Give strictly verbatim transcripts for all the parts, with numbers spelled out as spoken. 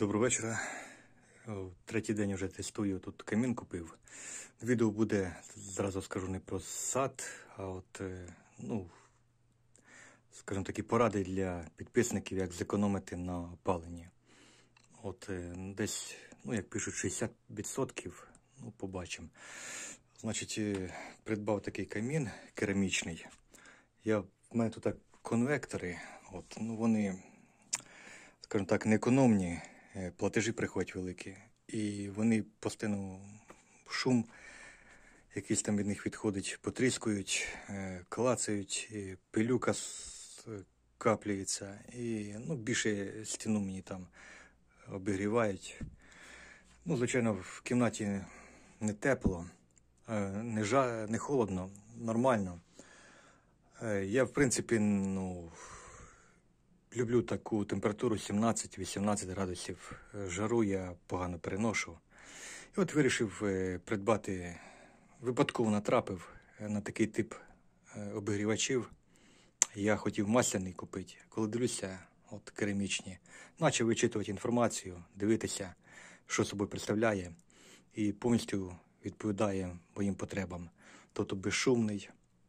Доброго вечора. Третій день вже тестую, тут камін купив. Відео буде, зразу скажу, не про сад, а от, ну, скажімо, такі поради для підписників, як зекономити на опаленні. От десь, ну, як пишуть, шістдесят відсотків, ну, побачимо. Значить, придбав такий камін керамічний. Я, в мене тут так конвектори, от, ну, вони, скажімо так, не економні. Платежі приходять великі, і вони постійно шум, якийсь там від них відходить, потріскують, клацають, і пилюка каплюється, і ну, більше стіну мені там обігрівають. Ну, звичайно, в кімнаті не тепло, не, жа... не холодно, нормально. Я, в принципі, ну... люблю таку температуру сімнадцять-вісімнадцять градусів. Жару я погано переношу. І от вирішив придбати, випадково натрапив на такий тип обігрівачів. Я хотів масляний купити. Коли дивлюся, от керамічні, почав вичитувати інформацію, дивитися, що собою представляє, і повністю відповідає моїм потребам. Тобто безшумний,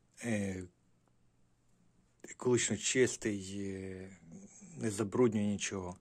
екологічно чистий, не забруднює нічого,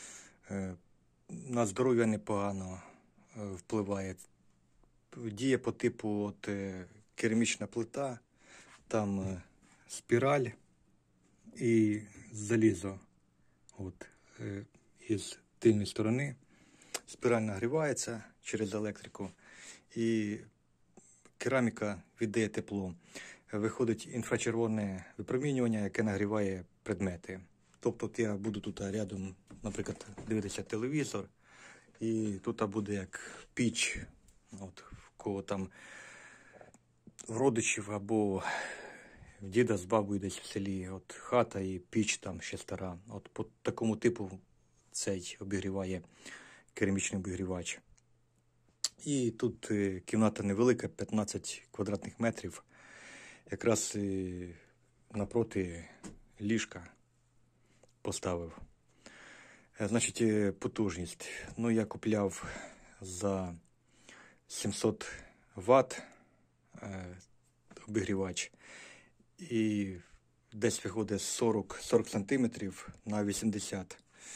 на здоров'я непогано впливає. Діє по типу от, керамічна плита, там спіраль і залізо. От, із тильної сторони спіраль нагрівається через електрику і кераміка віддає тепло. Виходить інфрачервоне випромінювання, яке нагріває предмети. Тобто от я буду тут рядом, наприклад, дивитися телевізор, і тут буде як піч, от, в кого там в родичів або в діда з бабою десь в селі, от хата і піч там ще стара. От по такому типу цей обігріває керамічний обігрівач. І тут кімната невелика, п'ятнадцять квадратних метрів. Якраз напроти ліжка поставив. Значить, потужність. Ну, я купляв за сімсот ватт обігрівач. І десь виходить сорок сантиметрів на вісімдесят.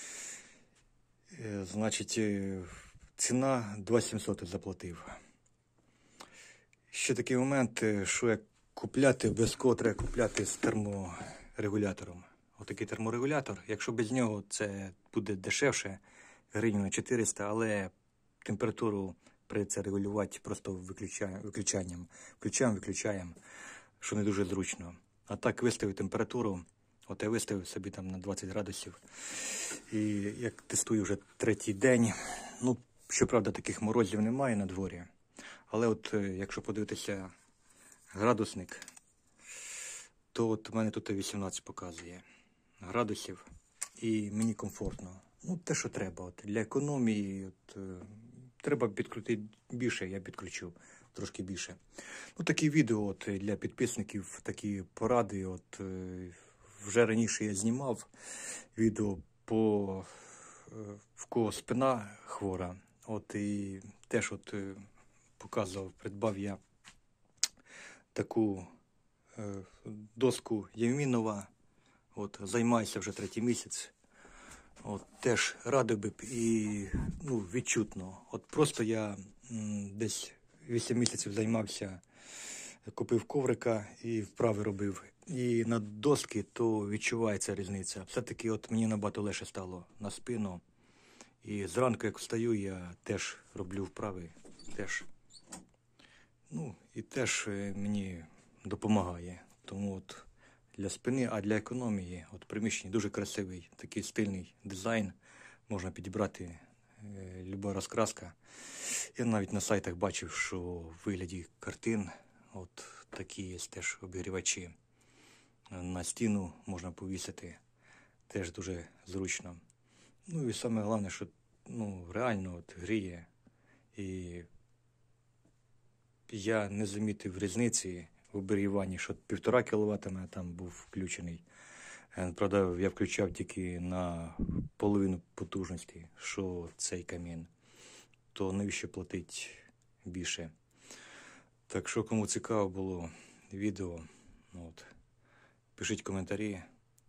Значить, ціна два тисячі сімсот заплатив. Ще такий момент, що як купляти, обов'язково треба купляти з терморегулятором. Отакий терморегулятор. Якщо без нього це буде дешевше, гривень на чотириста, але температуру прийдеться регулювати просто виключанням. Включаємо, виключаємо, що не дуже зручно. А так виставив температуру, от я виставив собі там на двадцять градусів. І як тестую вже третій день, ну, щоправда, таких морозів немає на дворі. Але от якщо подивитися градусник, то от у мене тут вісімнадцять показує градусів, і мені комфортно. Ну, те, що треба. От, для економії от, треба підкрутити більше, я підключу трошки більше. Ну, такі відео от, для підписників, такі поради. От, вже раніше я знімав відео по в кого спина хвора. От, і теж от показував, придбав я таку е, доску Євмінова. От, займаюся вже третій місяць. От, теж радив би і ну, відчутно. От просто я м, десь вісім місяців займався, купив коврика і вправи робив. І на доски то відчувається різниця. Все-таки от мені набагато легше стало на спину. І зранку, як встаю, я теж роблю вправи. Теж. Ну, і теж мені допомагає. Тому от для спини, а для економії, от приміщення дуже красивий, такий стильний дизайн. Можна підібрати е, люба розкраска. Я навіть на сайтах бачив, що в вигляді картин от такі є теж обігрівачі. На стіну можна повісити. Теж дуже зручно. Ну і саме головне, що ну, реально от гріє. І я не замітив різниці в обігріванні, що півтора кіловата там був включений Е, Правда, я включав тільки на половину потужності, що цей камін. То навіщо платить більше? Так що, кому цікаво було відео, от, пишіть коментарі.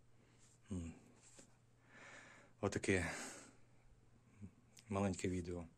Отаке маленьке відео.